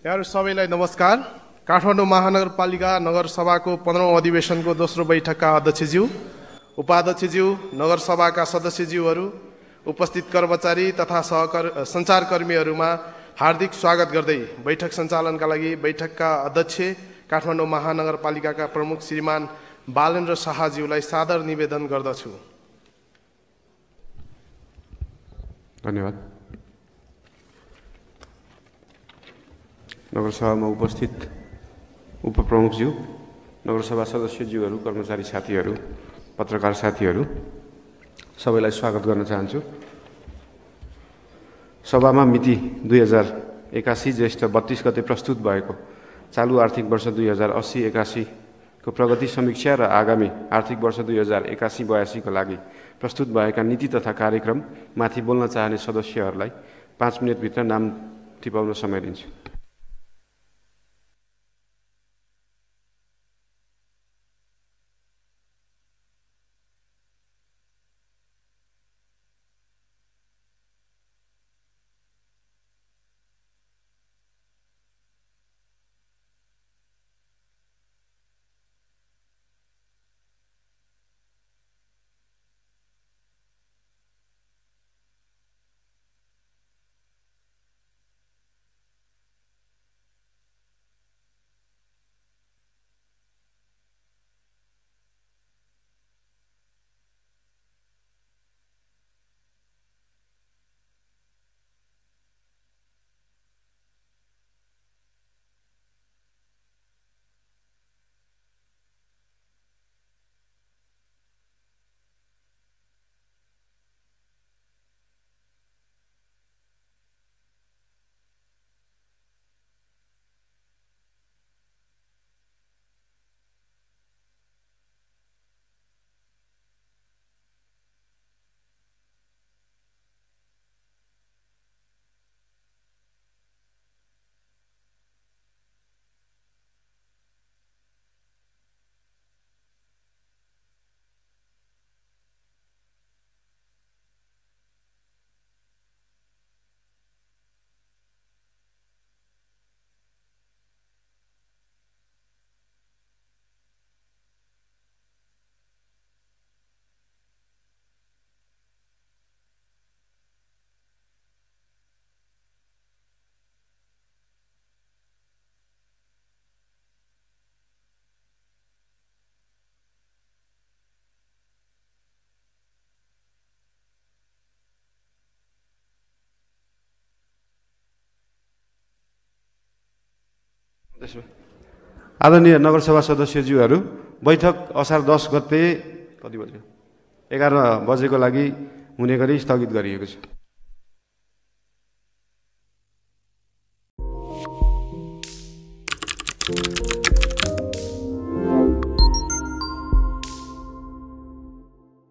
यहाँहरु सबैलाई नमस्कार। काठमाडौँ महानगरपालिका नगरसभाको 15औं अधिवेशनको दोस्रो बैठकका अध्यक्षज्यू, उपाध्यक्षज्यू, नगरसभाका सदस्यज्यूहरू, उपस्थित कर्मचारी तथा सञ्चारकर्मीहरूमा हार्दिक स्वागत गर्दै बैठक सञ्चालनका लागि बैठकका अध्यक्ष काठमाडौँ महानगरपालिकाका प्रमुख श्रीमान बालेन्द्र शाहज्यूलाई सादर निवेदन गर्दछु। धन्यवाद। नगरसभामा उपस्थित उपप्रमुखज्यू, नगरसभा सदस्यज्यूहरू, कर्मचारी साथीहरू, पत्रकार साथीहरू, सबैलाई स्वागत गर्न चाहन्छु। सभामा मिति 2081 ज्येष्ठ 32 गते प्रस्तुत भएको चालु आर्थिक वर्ष 2080-81 को प्रगति समीक्षा र आगामी आर्थिक वर्ष 2081-82 को लागि प्रस्तुत भएका नीति तथा कार्यक्रम माथि बोल्न चाहने सदस्यहरूलाई 5 मिनेटभित्र नाम टिपाउन समय दिन्छु। आदरणीय नगरसभा सदस्यज्यूहरू, बैठक असार 10 गते कति बज्यो 11 बजेको लागि हुने गरी स्थगित गरिएको छ।